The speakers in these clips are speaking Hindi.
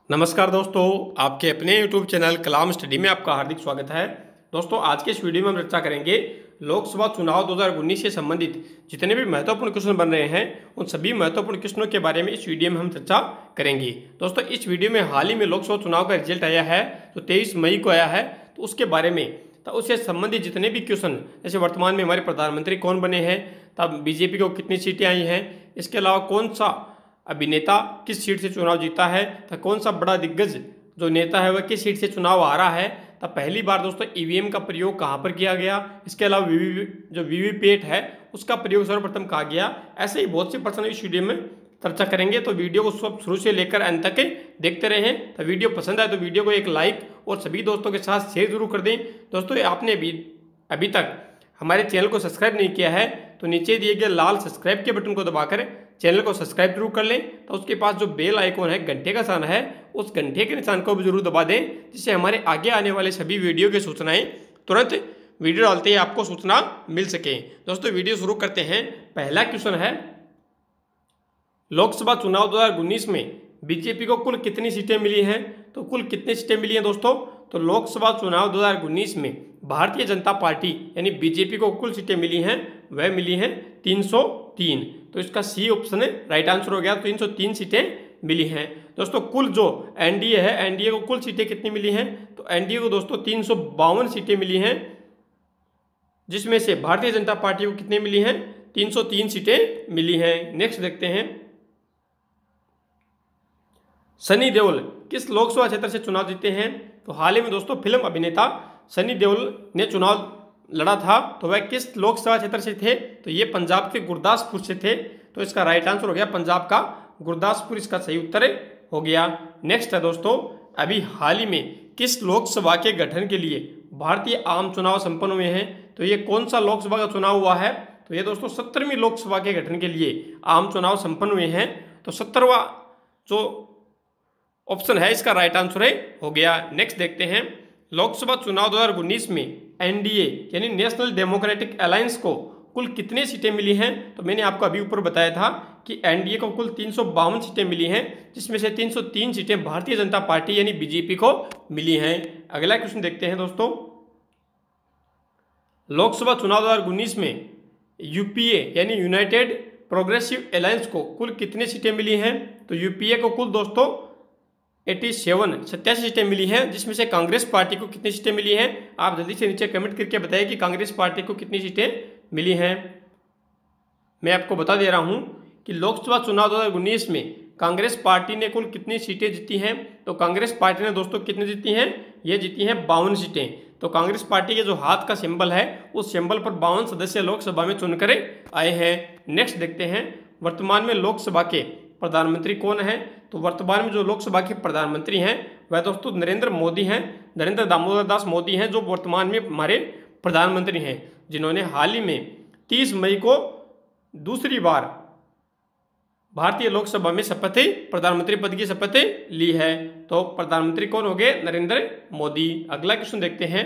नमस्कार दोस्तों, आपके अपने YouTube चैनल कलाम स्टडी में आपका हार्दिक स्वागत है। दोस्तों, आज के इस वीडियो में हम चर्चा करेंगे लोकसभा चुनाव 2019 से संबंधित जितने भी महत्वपूर्ण क्वेश्चन बन रहे हैं उन सभी महत्वपूर्ण क्वेश्चनों के बारे में इस वीडियो में हम चर्चा करेंगे। दोस्तों, इस वीडियो में हाल ही में लोकसभा चुनाव का रिजल्ट आया है जो 23 मई को आया है, तो उसके बारे में तो उससे संबंधित जितने भी क्वेश्चन, जैसे वर्तमान में हमारे प्रधानमंत्री कौन बने हैं, तब बीजेपी को कितनी सीटें आई हैं, इसके अलावा कौन सा अभिनेता किस सीट से चुनाव जीता है, तो कौन सा बड़ा दिग्गज जो नेता है वह किस सीट से चुनाव आ रहा है, तब पहली बार दोस्तों ईवीएम का प्रयोग कहाँ पर किया गया, इसके अलावा जो वीवीपैट है उसका प्रयोग सर्वप्रथम कहा गया। ऐसे ही बहुत से प्रश्न इस वीडियो में चर्चा करेंगे, तो वीडियो को सब शुरू से लेकर अंत तक देखते रहें। तो वीडियो पसंद आए तो वीडियो को एक लाइक और सभी दोस्तों के साथ शेयर जरूर कर दें। दोस्तों, आपने अभी तक हमारे चैनल को सब्सक्राइब नहीं किया है तो नीचे दिए गए लाल सब्सक्राइब के बटन को दबाकर चैनल को सब्सक्राइब जरूर कर लें। तो उसके पास जो बेल आइकॉन है, घंटे का निशान है, उस घंटे के निशान को भी जरूर दबा दें, जिससे हमारे आगे आने वाले सभी वीडियो की सूचनाएं तुरंत वीडियो डालते ही आपको सूचना मिल सके। दोस्तों, वीडियो शुरू करते हैं। पहला क्वेश्चन है, लोकसभा चुनाव 2019 में बीजेपी को कुल कितनी सीटें मिली हैं? तो कुल कितनी सीटें मिली हैं दोस्तों? तो लोकसभा चुनाव 2019 में भारतीय जनता पार्टी यानी बीजेपी को कुल सीटें मिली हैं, वह मिली हैं 303। तो इसका सी ऑप्शन है राइट आंसर हो गया। 303 सीटें मिली हैं। दोस्तों, कुल जो एनडीए है, एनडीए को कुल सीटें कितनी मिली हैं? तो एनडीए को दोस्तों 352 सीटें मिली हैं, जिसमें से भारतीय जनता पार्टी को कितनी मिली हैं? 303 सीटें मिली हैं। नेक्स्ट देखते हैं, सनी देओल किस लोकसभा क्षेत्र से चुनाव जीते हैं? तो हाल ही में दोस्तों फिल्म अभिनेता सनी देओल ने चुनाव लड़ा था, तो वह किस लोकसभा क्षेत्र से थे? तो ये पंजाब के गुरदासपुर से थे। तो इसका राइट आंसर हो गया पंजाब का गुरदासपुर, इसका सही उत्तर हो गया। नेक्स्ट है दोस्तों, अभी हाल ही में किस लोकसभा के गठन के लिए भारतीय आम चुनाव संपन्न हुए हैं? तो ये कौन सा लोकसभा का चुनाव हुआ है? तो ये दोस्तों 17वीं लोकसभा के गठन के लिए आम चुनाव संपन्न हुए हैं। तो 17वां जो ऑप्शन है इसका राइट आंसर हो गया। नेक्स्ट देखते हैं, लोकसभा चुनाव 2019 में एनडीए यानी नेशनल डेमोक्रेटिक अलायंस को कुल कितनी सीटें मिली हैं? तो मैंने आपको अभी ऊपर बताया था कि एनडीए को कुल 352 सीटें मिली हैं, जिसमें से 303 सीटें भारतीय जनता पार्टी यानी बीजेपी को मिली हैं। अगला क्वेश्चन देखते हैं दोस्तों, लोकसभा चुनाव 2019 में यूपीए यानी यूनाइटेड प्रोग्रेसिव अलायंस को कुल कितनी सीटें मिली हैं? तो यूपीए को कुल दोस्तों 87 सीटें मिली हैं, जिसमें से कांग्रेस पार्टी को कितनी सीटें मिली हैं? आप जल्दी से नीचे कमेंट करके बताइए कि कांग्रेस पार्टी को कितनी सीटें मिली हैं। मैं आपको बता दे रहा हूं कि लोकसभा चुनाव 2019 में कांग्रेस पार्टी ने कुल कितनी सीटें जीती हैं? तो कांग्रेस पार्टी ने दोस्तों कितनी जीती हैं? ये जीती हैं 52 सीटें। तो कांग्रेस पार्टी के जो हाथ का सिंबल है उस सिंबल पर 52 सदस्य लोकसभा में चुनकर आए हैं। नेक्स्ट देखते हैं, वर्तमान में लोकसभा के प्रधानमंत्री कौन है? तो वर्तमान में जो लोकसभा के प्रधानमंत्री हैं वह दोस्तों नरेंद्र मोदी हैं, नरेंद्र दामोदर दास मोदी हैं, जो वर्तमान में हमारे प्रधानमंत्री हैं, जिन्होंने हाल ही में 30 मई को दूसरी बार भारतीय लोकसभा में प्रधानमंत्री पद की शपथ ली है। तो प्रधानमंत्री कौन हो गए? नरेंद्र मोदी। अगला क्वेश्चन देखते हैं,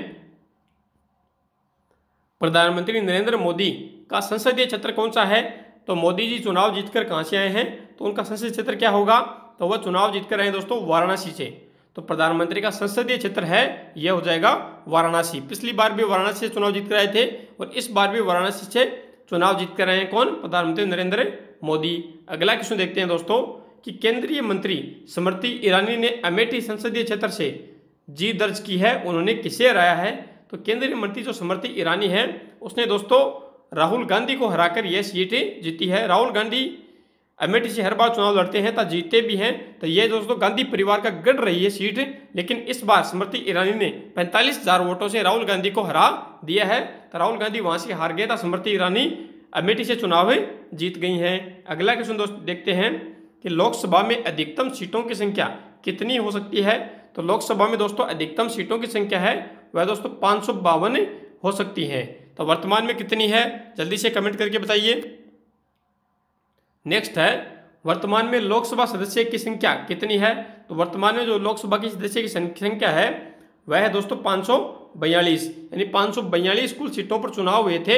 प्रधानमंत्री नरेंद्र मोदी का संसदीय क्षेत्र कौन सा है? तो मोदी जी चुनाव जीतकर कहां से आए हैं? तो उनका संसदीय क्षेत्र क्या होगा? तो वह चुनाव जीतकर आए दोस्तों वाराणसी से। तो प्रधानमंत्री का संसदीय क्षेत्र है यह हो जाएगा वाराणसी। पिछली बार भी वाराणसी से चुनाव जीतकर आए थे और इस बार भी वाराणसी से चुनाव जीतकर आए हैं कौन? प्रधानमंत्री नरेंद्र मोदी। अगला क्वेश्चन देखते हैं दोस्तों कि केंद्रीय मंत्री स्मृति ईरानी ने अमेठी संसदीय क्षेत्र से जीत दर्ज की है, उन्होंने किसे हराया है? तो केंद्रीय मंत्री जो स्मृति ईरानी है उसने दोस्तों राहुल गांधी को हराकर यह सीट जीती है। राहुल गांधी अमेठी से हर बार चुनाव लड़ते हैं तो जीते भी हैं, तो ये दोस्तों गांधी परिवार का गढ़ रही है सीट, लेकिन इस बार स्मृति ईरानी ने 45,000 वोटों से राहुल गांधी को हरा दिया है। तो राहुल गांधी वहां से हार गए, तो स्मृति ईरानी अमेठी से चुनाव जीत गई हैं। अगला क्वेश्चन दोस्तों देखते हैं कि लोकसभा में अधिकतम सीटों की संख्या कितनी हो सकती है? तो लोकसभा में दोस्तों अधिकतम सीटों की संख्या है वह दोस्तों 552 हो सकती है। तो वर्तमान में कितनी है? जल्दी से कमेंट करके बताइए। नेक्स्ट है, वर्तमान में लोकसभा सदस्य की संख्या कितनी है? तो वर्तमान में जो लोकसभा की सदस्य की संख्या है वह है दोस्तों 542, यानी 542 कुल सीटों पर चुनाव हुए थे।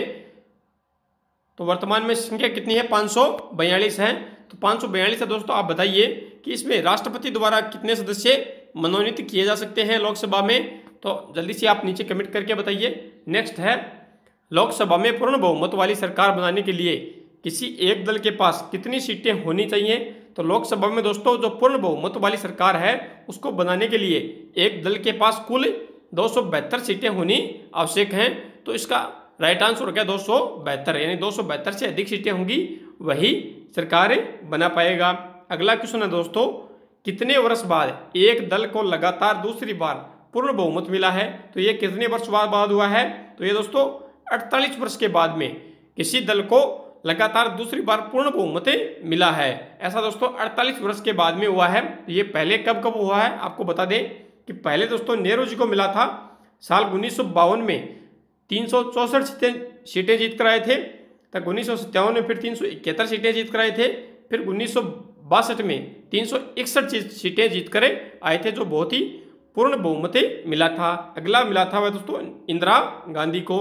तो वर्तमान में संख्या कितनी है? 542 है। तो 542 है दोस्तों, आप बताइए कि इसमें राष्ट्रपति द्वारा कितने सदस्य मनोनीत किए जा सकते हैं लोकसभा में, तो जल्दी से आप नीचे कमेंट करके बताइए। नेक्स्ट है, लोकसभा में पूर्ण बहुमत वाली सरकार बनाने के लिए किसी एक दल के पास कितनी सीटें होनी चाहिए। तो लोकसभा में दोस्तों जो पूर्ण बहुमत वाली सरकार है उसको बनाने के लिए एक दल के पास कुल 272 सीटें होनी आवश्यक हैं। तो इसका राइट आंसर हो गया 272, यानी 272 से अधिक सीटें होंगी वही सरकार बना पाएगा। अगला क्वेश्चन है दोस्तों, कितने वर्ष बाद एक दल को लगातार दूसरी बार पूर्ण बहुमत मिला है। तो ये कितने वर्ष बाद हुआ है, तो ये दोस्तों 48 वर्ष के बाद में किसी दल को लगातार दूसरी बार पूर्ण बहुमत मिला है। ऐसा दोस्तों 48 वर्ष के बाद में हुआ है। ये पहले कब कब हुआ है आपको बता दें कि पहले दोस्तों नेहरू जी को मिला था साल 1952 में 364 सीटें जीत कर आए थे। तक 1957 में फिर 371 सीटें जीत कर आए थे। फिर 1962 में 361 सीटें जीत कर आए थे, जो बहुत ही पूर्ण बहुमत मिला था। अगला मिला था वह दोस्तों इंदिरा गांधी को,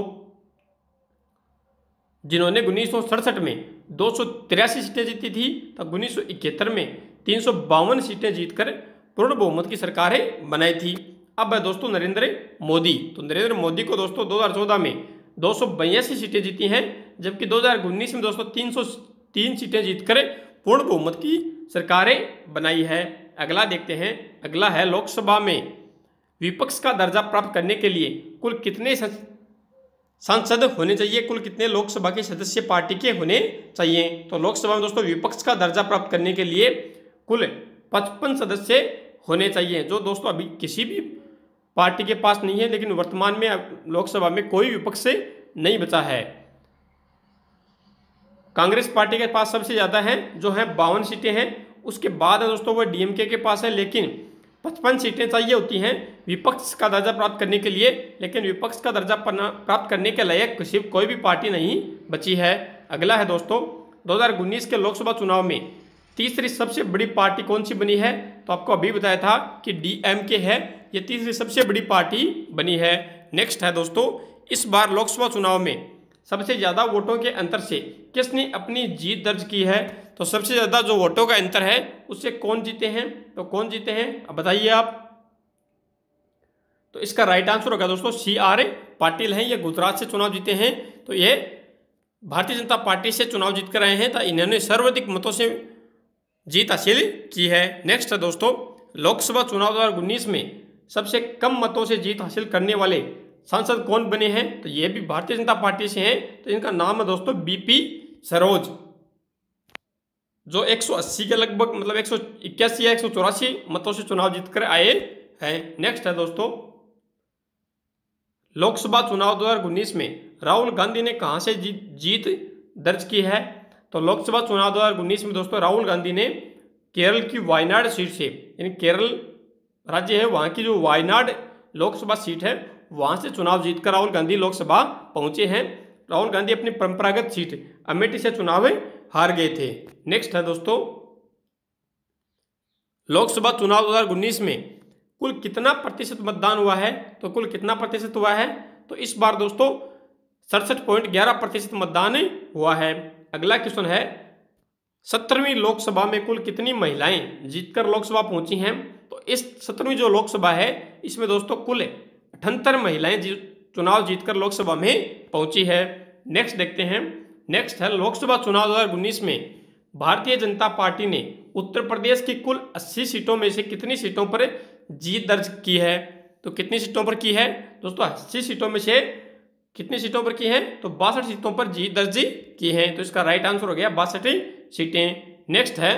जिन्होंने 1967 में 283 सीटें जीती थी। तब 1971 में 352 सीटें जीतकर पूर्ण बहुमत की सरकारें बनाई थी। अब है दोस्तों नरेंद्र मोदी। तो नरेंद्र मोदी को दोस्तों 2014 में 282 सीटें जीती हैं, जबकि 2019 में दोस्तों 303 सीटें जीतकर पूर्ण बहुमत की सरकारें बनाई है। अगला देखते हैं, अगला है लोकसभा में विपक्ष का दर्जा प्राप्त करने के लिए कुल कितने सांसद होने चाहिए, कुल कितने लोकसभा के सदस्य पार्टी के होने चाहिए। तो लोकसभा में दोस्तों विपक्ष का दर्जा प्राप्त करने के लिए कुल 55 सदस्य होने चाहिए, जो दोस्तों अभी किसी भी पार्टी के पास नहीं है, लेकिन वर्तमान में लोकसभा में कोई विपक्ष से नहीं बचा है। कांग्रेस पार्टी के पास सबसे ज़्यादा है, जो है 52 सीटें हैं। उसके बाद है दोस्तों वह डीएमके के पास है, लेकिन 55 सीटें चाहिए होती हैं विपक्ष का दर्जा प्राप्त करने के लिए, लेकिन विपक्ष का दर्जा प्राप्त करने के लायक कोई भी पार्टी नहीं बची है। अगला है दोस्तों 2019 के लोकसभा चुनाव में तीसरी सबसे बड़ी पार्टी कौन सी बनी है। तो आपको अभी बताया था कि डीएमके है, ये तीसरी सबसे बड़ी पार्टी बनी है। नेक्स्ट है दोस्तों, इस बार लोकसभा चुनाव में सबसे ज़्यादा वोटों के अंतर से किसने अपनी जीत दर्ज की है। तो सबसे ज़्यादा जो वोटों का अंतर है उससे कौन जीते हैं, तो कौन जीते हैं अब बताइए आप। तो इसका राइट आंसर होगा दोस्तों CR पाटिल हैं, ये गुजरात से चुनाव जीते हैं। तो ये भारतीय जनता पार्टी से चुनाव जीत कर आए हैं, तो इन्होंने सर्वाधिक मतों से जीत हासिल की है। नेक्स्ट है दोस्तों, लोकसभा चुनाव 2019 में सबसे कम मतों से जीत हासिल करने वाले सांसद कौन बने हैं। तो ये भी भारतीय जनता पार्टी से हैं, तो इनका नाम है दोस्तों BP सरोज, जो 180 के लगभग मतलब 181 या 184 मतों से चुनाव जीतकर आए हैं। नेक्स्ट है दोस्तों, लोकसभा चुनाव 2019 में राहुल गांधी ने कहां से जीत दर्ज की है। तो लोकसभा चुनाव 2019 में दोस्तों राहुल गांधी ने केरल की वायनाड सीट से, यानी केरल राज्य है वहां की जो वायनाड लोकसभा सीट है वहां से चुनाव जीतकर राहुल गांधी लोकसभा पहुंचे हैं। राहुल गांधी अपनी परंपरागत सीट अमेठी से चुनाव हार गए थे। नेक्स्ट है दोस्तों, लोकसभा चुनाव 2019 में कुल कितना प्रतिशत मतदान हुआ है। तो कुल कितना प्रतिशत हुआ है, तो इस बार दोस्तों 67.11% मतदान हुआ है। अगला क्वेश्चन है, 17वीं लोकसभा में कुल कितनी महिलाएं जीतकर लोकसभा पहुंची हैं। तो इस 17वीं जो लोकसभा है इसमें दोस्तों कुल 78 महिलाएं चुनाव जीतकर लोकसभा में पहुंची है। नेक्स्ट देखते हैं, नेक्स्ट है लोकसभा चुनाव 2019 में भारतीय जनता पार्टी ने उत्तर प्रदेश की कुल 80 सीटों में से कितनी सीटों पर जीत दर्ज की है। तो कितनी सीटों पर की है दोस्तों, 80 सीटों में से कितनी सीटों पर की है, तो 62 सीटों पर जीत दर्ज की है। तो इसका राइट आंसर हो गया 62 सीटें। नेक्स्ट है,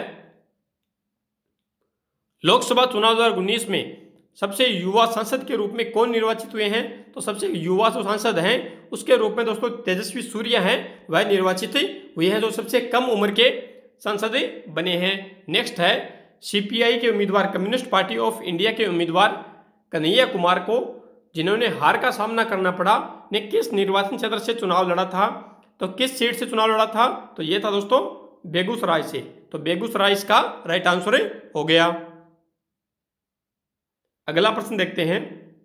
लोकसभा चुनाव 2019 में सबसे युवा सांसद के रूप में कौन निर्वाचित हुए हैं। तो सबसे युवा जो सांसद हैं उसके रूप में दोस्तों तेजस्वी सूर्या हैं, वह निर्वाचित हुए हैं, जो सबसे कम उम्र के सांसद बने हैं। नेक्स्ट है, CPI के उम्मीदवार कम्युनिस्ट पार्टी ऑफ इंडिया के उम्मीदवार कन्हैया कुमार को, जिन्होंने हार का सामना करना पड़ा, ने किस निर्वाचन क्षेत्र से चुनाव लड़ा था। तो किस सीट से चुनाव लड़ा था, तो ये था दोस्तों बेगूसराय से। तो बेगूसराय इसका राइट आंसर हो गया। अगला प्रश्न देखते हैं,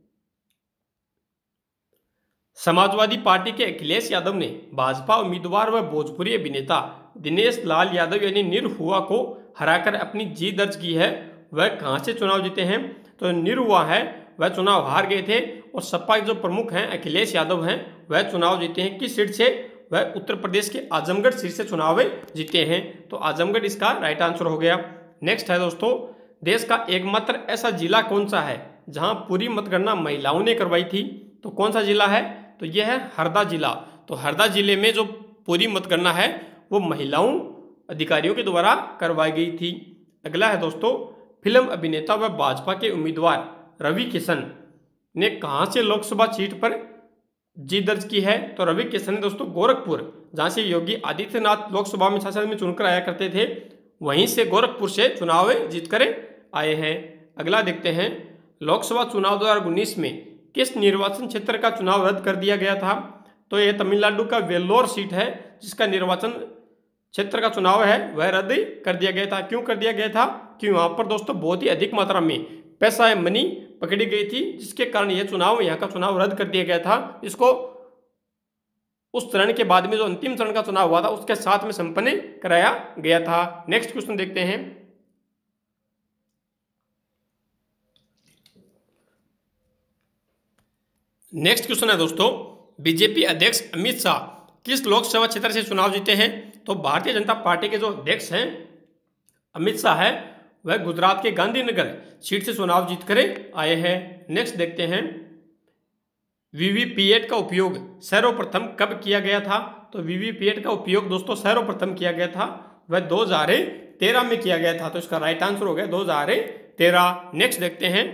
समाजवादी पार्टी के अखिलेश यादव ने भाजपा उम्मीदवार व भोजपुरी अभिनेता दिनेश लाल यादव यानी निरहुआ को हराकर अपनी जीत दर्ज की है वह कहाँ से चुनाव जीते हैं? तो निरुआ है वह चुनाव हार गए थे। और सपा के जो प्रमुख हैं अखिलेश यादव हैं वह चुनाव जीते हैं किस सीट से? वह उत्तर प्रदेश के आजमगढ़ सीट से चुनाव जीते हैं। तो आजमगढ़ इसका राइट आंसर हो गया। नेक्स्ट है दोस्तों, देश का एकमात्र ऐसा जिला कौन सा है जहां पूरी मतगणना महिलाओं ने करवाई थी? तो कौन सा जिला है? तो यह है हरदा जिला। तो हरदा जिले में जो पूरी मतगणना है वो महिलाओं अधिकारियों के द्वारा करवाई गई थी। अगला है दोस्तों, फिल्म अभिनेता व भाजपा के उम्मीदवार रवि किशन ने कहां से लोकसभा सीट पर जीत दर्ज की है? तो रवि किशन ने दोस्तों गोरखपुर, जहां से योगी आदित्यनाथ लोकसभा में शासन में चुनकर आया करते थे, वहीं से गोरखपुर से चुनाव जीतकर आए हैं। अगला देखते हैं, लोकसभा चुनाव 2019 में किस निर्वाचन क्षेत्र का चुनाव रद्द कर दिया गया था? तो यह तमिलनाडु का वेल्लोर सीट है जिसका निर्वाचन क्षेत्र का चुनाव है वह रद्द कर दिया गया था। क्यों कर दिया गया था? क्यों वहां पर दोस्तों बहुत ही अधिक मात्रा में पैसा है मनी पकड़ी गई थी, जिसके कारण यह चुनाव यहाँ का चुनाव रद्द कर दिया गया था। इसको उस चरण के बाद में जो अंतिम चरण का चुनाव हुआ था उसके साथ में संपन्न कराया गया था। नेक्स्ट क्वेश्चन देखते हैं, नेक्स्ट क्वेश्चन है दोस्तों, बीजेपी अध्यक्ष अमित शाह किस लोकसभा क्षेत्र से चुनाव जीते हैं? तो भारतीय जनता पार्टी के जो अध्यक्ष हैं अमित शाह है वह गुजरात के गांधीनगर सीट से चुनाव जीत कर आए हैं। नेक्स्ट देखते हैं, वीवीपैट का उपयोग सर्वप्रथम कब किया गया था? तो वीवीपैट का उपयोग दोस्तों सर्वप्रथम किया गया था वह 2013 में किया गया था। तो इसका राइट आंसर हो गया 2013। नेक्स्ट देखते हैं,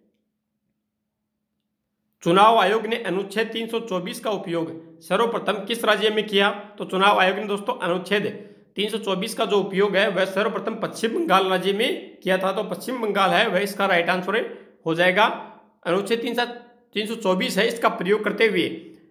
चुनाव आयोग ने अनुच्छेद 324 का उपयोग सर्वप्रथम किस राज्य में किया? तो चुनाव आयोग ने दोस्तों अनुच्छेद 324 का जो उपयोग है वह सर्वप्रथम पश्चिम बंगाल राज्य में किया था। तो पश्चिम बंगाल है वह इसका राइट आंसर हो जाएगा। अनुच्छेद 324 है, इसका प्रयोग करते हुए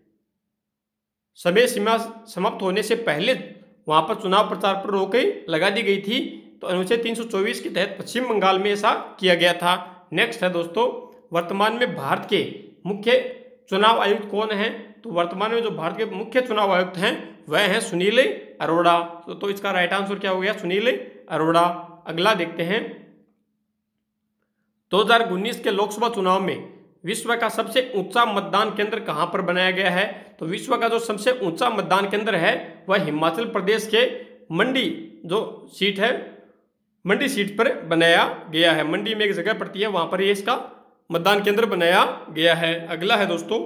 समय सीमा समाप्त होने से पहले वहां पर चुनाव प्रचार पर रोक लगा दी गई थी। तो अनुच्छेद 324 के तहत पश्चिम बंगाल में ऐसा किया गया था। नेक्स्ट है दोस्तों, वर्तमान में भारत के मुख्य चुनाव आयुक्त कौन है? तो वर्तमान में जो भारत के मुख्य चुनाव आयुक्त हैं वह हैं सुनील अरोड़ा। तो इसका राइट आंसर क्या हो गया? सुनील अरोड़ा। अगला देखते हैं, 2019 के लोकसभा चुनाव में विश्व का सबसे ऊंचा मतदान केंद्र कहां पर बनाया गया है? तो विश्व का जो सबसे ऊंचा मतदान केंद्र है वह हिमाचल प्रदेश के मंडी जो सीट है, मंडी सीट पर बनाया गया है। मंडी में एक जगह पड़ती है वहां पर ये इसका मतदान केंद्र बनाया गया है। अगला है दोस्तों,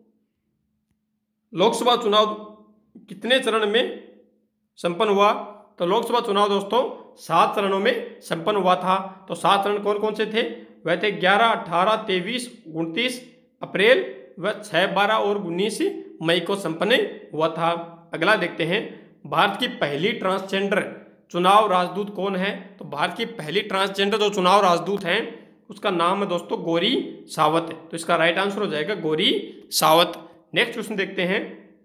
लोकसभा चुनाव कितने चरण में संपन्न हुआ? तो लोकसभा चुनाव दोस्तों 7 चरणों में संपन्न हुआ था। तो 7 चरण कौन कौन से थे? वह थे 11, 18, 23, 29 अप्रैल व 6, 12 और 19 मई को संपन्न हुआ था। अगला देखते हैं, भारत की पहली ट्रांसजेंडर चुनाव राजदूत कौन है? तो भारत की पहली ट्रांसजेंडर जो चुनाव राजदूत हैं उसका नाम है दोस्तों गौरी सावत। तो इसका राइट आंसर हो जाएगा गौरी सावत। नेक्स्ट क्वेश्चन देखते हैं,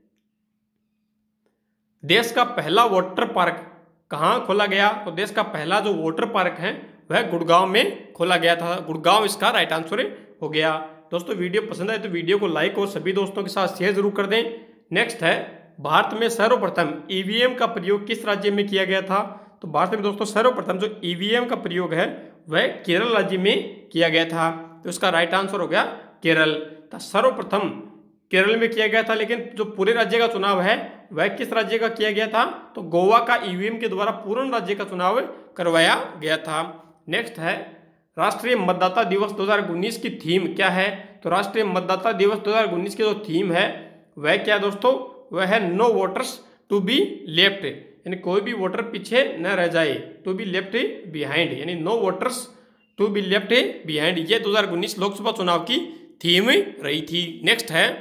देश का पहला वाटर पार्क कहाँ खोला गया? तो देश का पहला जो वाटर पार्क है वह गुड़गांव में खोला गया था। गुड़गांव इसका राइट आंसर हो गया। दोस्तों वीडियो पसंद आए तो वीडियो को लाइक और सभी दोस्तों के साथ शेयर जरूर कर दें। नेक्स्ट है, भारत में सर्वप्रथम ईवीएम का प्रयोग किस राज्य में किया गया था? तो भारत में दोस्तों सर्वप्रथम जो ईवीएम का प्रयोग है वह केरल राज्य में किया गया था। तो इसका राइट आंसर हो गया केरल। तो सर्वप्रथम केरल में किया गया था, लेकिन जो पूरे राज्य का चुनाव है वह किस राज्य का किया गया था? तो गोवा का ईवीएम के द्वारा पूर्ण राज्य का चुनाव करवाया गया था। नेक्स्ट है, राष्ट्रीय मतदाता दिवस 2019 की थीम क्या है? तो राष्ट्रीय मतदाता दिवस 2019 की जो थीम है वह क्या दोस्तों? वह है no voters to be left, यानी कोई भी वोटर पीछे न रह जाए। टू बी लेफ्ट बिहाइंड, यानी no voters to be left behind, ये 2019 लोकसभा चुनाव की थीम रही थी। नेक्स्ट है,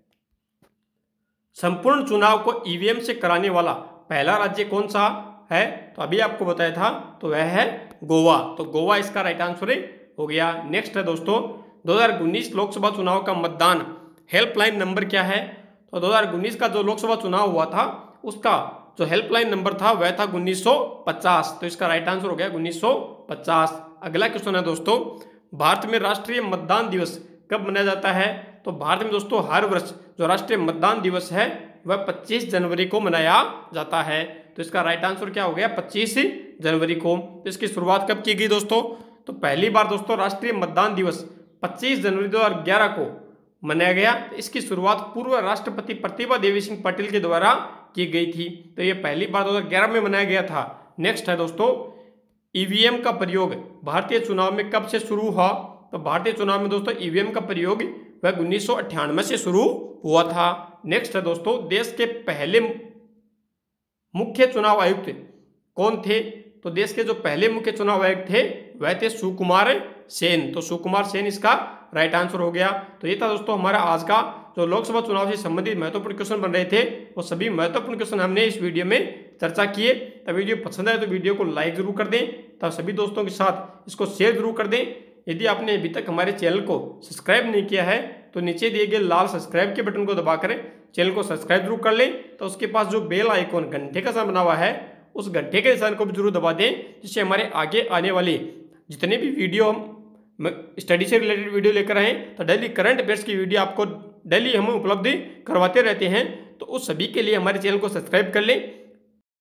संपूर्ण चुनाव को ईवीएम से कराने वाला पहला राज्य कौन सा है? तो अभी आपको बताया था, तो वह है गोवा। तो गोवा इसका राइट आंसर हो गया। नेक्स्ट है दोस्तों, 2019 लोकसभा चुनाव का मतदान हेल्पलाइन नंबर क्या है? तो 2019 का जो लोकसभा चुनाव हुआ था उसका जो हेल्पलाइन नंबर था वह था 1950। तो इसका राइट आंसर हो गया 1950। अगला क्वेश्चन है दोस्तों, भारत में राष्ट्रीय मतदान दिवस कब मनाया जाता है? तो भारत में दोस्तों हर वर्ष जो राष्ट्रीय मतदान दिवस है वह 25 जनवरी को मनाया जाता है। तो इसका राइट आंसर क्या हो गया 25 जनवरी को। तो इसकी शुरुआत कब की गई दोस्तों? तो पहली बार दोस्तों राष्ट्रीय मतदान दिवस 25 जनवरी 2011 को मनाया गया। इसकी शुरुआत पूर्व राष्ट्रपति प्रतिभा देवी सिंह पटेल के द्वारा की गई थी। तो ये पहली बार 2011 में मनाया गया था। नेक्स्ट है दोस्तों, ईवीएम का प्रयोग भारतीय चुनाव में कब से शुरू हुआ? तो भारतीय चुनाव में दोस्तों ईवीएम का प्रयोग वह 1998 से शुरू हुआ था। नेक्स्ट है दोस्तों, देश के पहले मुख्य चुनाव आयुक्त कौन थे? तो देश के जो पहले मुख्य चुनाव आयुक्त थे वह थे सुकुमार सेन। तो सुकुमार सेन इसका राइट आंसर हो गया। तो ये था दोस्तों हमारा आज का जो लोकसभा चुनाव से संबंधित महत्वपूर्ण क्वेश्चन बन रहे थे, वो सभी महत्वपूर्ण क्वेश्चन हमने इस वीडियो में चर्चा किए। तो वीडियो पसंद आए तो वीडियो को लाइक जरूर कर दें, तब सभी दोस्तों के साथ इसको शेयर जरूर कर दें। यदि आपने अभी तक हमारे चैनल को सब्सक्राइब नहीं किया है तो नीचे दिए गए लाल सब्सक्राइब के बटन को दबाकर चैनल को सब्सक्राइब जरूर कर लें। तो उसके पास जो बेल आइकॉन घंटे का साइन बना हुआ है उस घंटे के निशान को भी जरूर दबा दें, जिससे हमारे आगे आने वाली जितने भी वीडियो हम स्टडी से रिलेटेड वीडियो लेकर आए तो डेली करंट अफेयर्स की वीडियो आपको डेली हम उपलब्ध करवाते रहते हैं। तो उस सभी के लिए हमारे चैनल को सब्सक्राइब कर लें।